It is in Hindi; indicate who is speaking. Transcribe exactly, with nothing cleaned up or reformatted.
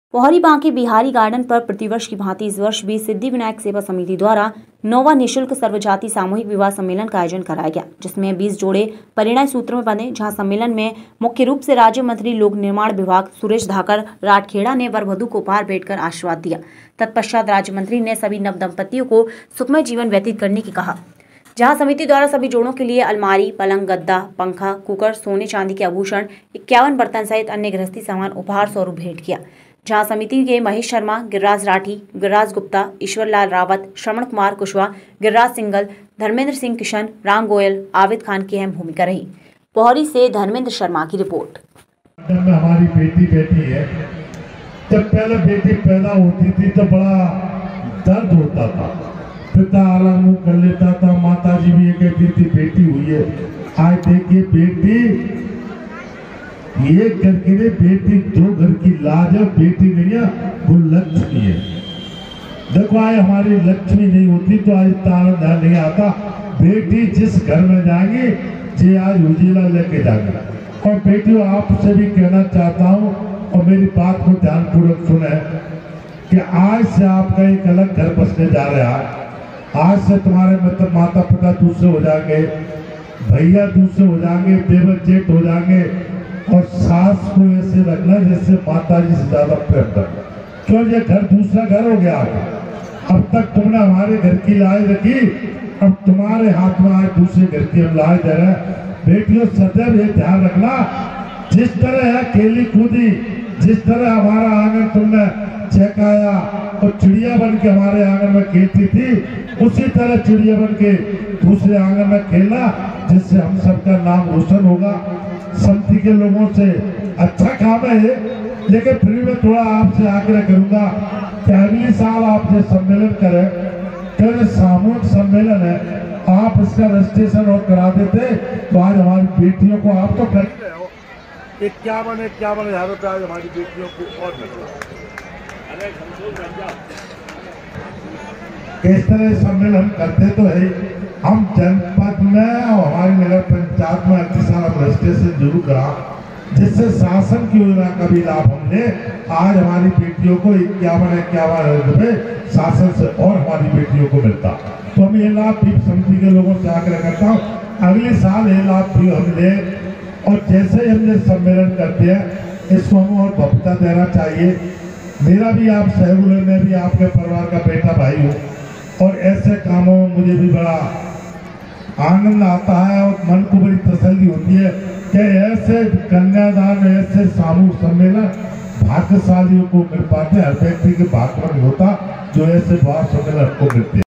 Speaker 1: पोहरी बांके बिहारी गार्डन पर प्रतिवर्ष की भांति इस वर्ष भी सिद्धिविनायक सेवा समिति द्वारा नौवां निःशुल्क सर्वजाति सामूहिक विवाह सम्मेलन का आयोजन कराया गया, जिसमें बीस जोड़े परिणय सूत्र में बंधे। जहां सम्मेलन में मुख्य रूप से राज्य मंत्री लोक निर्माण विभाग सुरेश धाकर राठखेड़ा ने वर वधू को उपहार भेंटकर आशीर्वाद दिया। तत्पश्चात राज्य मंत्री ने सभी नव दंपतियों को सुखमय जीवन व्यतीत करने की कहा। जहां समिति द्वारा सभी जोड़ों के लिए अलमारी, पलंग, गद्दा, पंखा, कुकर, सोने चांदी के आभूषण, इक्यावन बर्तन सहित अन्य गृहस्थी सामान उपहार स्वरूप भेंट किया। जहां समिति के महेश शर्मा, गिरिराज राठी, गिरिराज गुप्ता, ईश्वरलाल रावत, श्रवण कुमार कुशवाहा, गिरिराज सिंगल, धर्मेंद्र सिंह किशन, राम गोयल, आविद खान की अहम भूमिका रही। पोहरी से धर्मेंद्र शर्मा की रिपोर्ट।
Speaker 2: हमारी बेटी बेटी है। जब पहले बेटी पैदा होती थी तो बड़ा दर्द होता था, पिता अलग मुंह कर लेता था, माता जी भी ये कहती थी बेटी हुई है। आज देखिए बेटी ये करके बेटी दो घर की लाज है, बेटी नहीं है वो लक्ष्मी है। देखो आज हमारी लक्ष्मी नहीं होती तो आज तारा नहीं आता। बेटी जिस घर में जाएंगी जे आज उजीला लेके जाएंगे। और बेटियों आपसे भी कहना चाहता हूँ और मेरी बात को ध्यानपूर्वक सुने कि आज से आपका एक अलग घर बसने जा रहा है। आज से तुम्हारे मतलब माता पिता दूसरे हो जाएंगे, भैया दूसरे हो जाएंगे, देवर जेठ हो जाएंगे। और सास को ऐसे रखना जैसे माता जी से ज्यादा प्रेम करना, क्यों ये घर दूसरा घर हो गया। अब तक तुमने हमारे घर की लाज रखी, अब तुम्हारे हाथ में आज दूसरे घर की हम लाज दे रहे हैं। बेटियों सदैव ये ध्यान रखना, जिस तरह है खेली कूदी, जिस तरह हमारा आंगन तुमने चहकाया और चिड़िया बन के हमारे आंगन में खेलती थी, उसी तरह चिड़िया बन के दूसरे आंगन में खेलना, जिससे हम सबका नाम रोशन होगा। समिति के लोगों से अच्छा काम है, लेकिन फिर मैं थोड़ा आपसे आग्रह करूंगा कि अगले साल आप जो सम्मेलन करें, क्योंकि सामूहिक सम्मेलन है, आप इसका रजिस्ट्रेशन और करा देते तो आज हमारी बेटियों को आप तो कर इक्यावन इक्यावन हजार रुपये आज हमारी बेटियों को और इस तरह सम्मेलन करते तो है। हम जनपद में और हमारी नगर पंचायत में अच्छी सारा रजिस्ट्रेशन जरूर करा, जिससे शासन की योजना का भी लाभ हमने आज हमारी बेटियों को इक्यावन इक्यावन हजार रुपये शासन से और हमारी बेटियों को मिलता। तो हम ये लाभ भी समिति के लोगों से आग्रह करता हूँ, अगले साल ये लाभ भी हम ले। और जैसे हम ये सम्मेलन करते हैं इसको हम और भव्यता देना चाहिए। मेरा भी आप सहयोग, मैं भी आपके परिवार का बेटा भाई हूँ और ऐसे कामों में मुझे भी बड़ा आनंद आता है और मन को बड़ी तसल्ली होती है कि ऐसे कन्यादान, ऐसे सामूहिक सम्मेलन भाग्यशालियों को मिल पाते। हर व्यक्ति के भाग्य में होता जो ऐसे भाव सम्मेलन को मिलते हैं।